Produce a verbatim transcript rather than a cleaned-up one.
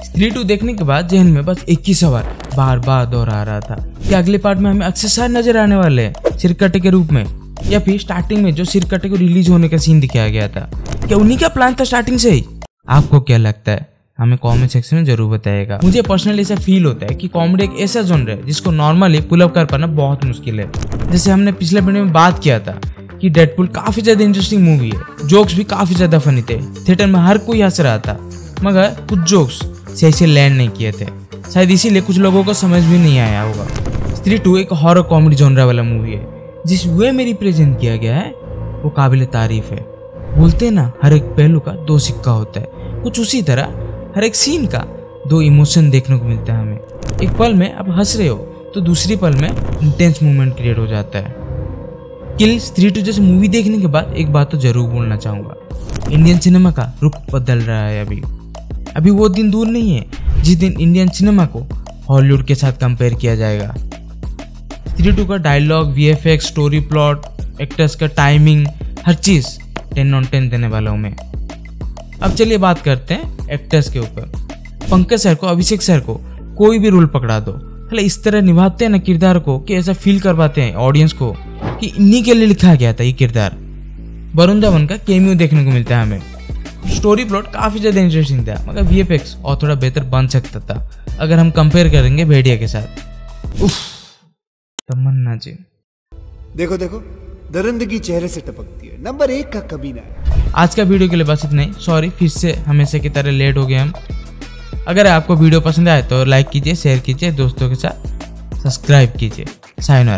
स्त्री टू देखने के बाद जहन में बस एक ही सवाल बार बार दोहरा रहा था कि अगले पार्ट में हमें अक्षय सर नजर आने वाले हैं सिरकट्टे के रूप में, या फिर स्टार्टिंग में जो सिरकट्टे को रिलीज होने का सीन दिखाया गया था, क्या उन्हीं का प्लान था स्टार्टिंग से ही? आपको क्या लगता है हमें कमेंट सेक्शन में जरूर बताइएगा। मुझे पर्सनली ऐसा फील होता है कि कॉमेडी एक ऐसा जॉनर है जिसको नॉर्मली पुल अप कर पाना बहुत मुश्किल है। जैसे हमने पिछले वीडियो में बात किया था कि डेडपूल काफी ज्यादा इंटरेस्टिंग मूवी है, जोक्स भी काफी ज्यादा फनी थे, थिएटर में हर कोई हंस रहा था, मगर कुछ जोक्स सही से लैंड नहीं किए थे, शायद इसीलिए कुछ लोगों को समझ भी नहीं आया होगा। स्त्री टू एक हॉरर कॉमेडी जॉनर वाला मूवी है, जिस वे में रिप्रेजेंट किया गया है वो काबिल तारीफ है। बोलते हैं ना, हर एक पहलू का दो सिक्का होता है, कुछ उसी तरह हर एक सीन का दो इमोशन देखने को मिलता है हमें। एक पल में आप हंस रहे हो तो दूसरी पल में इंटेंस मोमेंट क्रिएट हो जाता है। किल स्त्री टू जैसे मूवी देखने के बाद एक बात तो जरूर बोलना चाहूंगा, इंडियन सिनेमा का रुख बदल रहा है। अभी अभी वो दिन दूर नहीं है जिस दिन इंडियन सिनेमा को हॉलीवुड के साथ कंपेयर किया जाएगा। स्त्री टू का dialogue, VFX, story, plot, actors का टाइमिंग, हर चीज टेन ऑन टेन देने वाला हूँ मैं। अब चलिए बात करते हैं एक्टर्स के ऊपर। पंकज सर को, अभिषेक सर को कोई भी रोल पकड़ा दो, मतलब इस तरह निभाते हैं ना किरदार को कि ऐसा फील करवाते हैं ऑडियंस को कि इन्हीं के लिए लिखा गया था ये किरदार। वरुण धवन का कैमियो देखने को मिलता है हमें। स्टोरी प्लॉट काफी ज्यादा इंटरेस्टिंग था, मगर वीएफएक्स और थोड़ा बेहतर बन सकता था अगर हम कंपेयर करेंगे भेड़िया के साथ। उफ, तमन्ना जी। देखो देखो दरिंदगी चेहरे से टपकती है, नंबर एक का कभी ना है। आज का वीडियो के लिए बस इतना ही। सॉरी, फिर से हमेशा की तरह लेट हो गए हम। अगर आपको वीडियो पसंद आए तो लाइक कीजिए, शेयर कीजिए दोस्तों के साथ, सब्सक्राइब कीजिए। सायोनारा।